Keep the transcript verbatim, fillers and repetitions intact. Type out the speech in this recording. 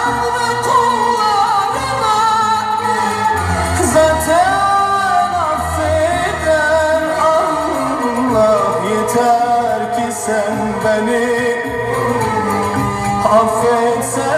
Zaten affeder Allah, yeter ki sen beni affetsen.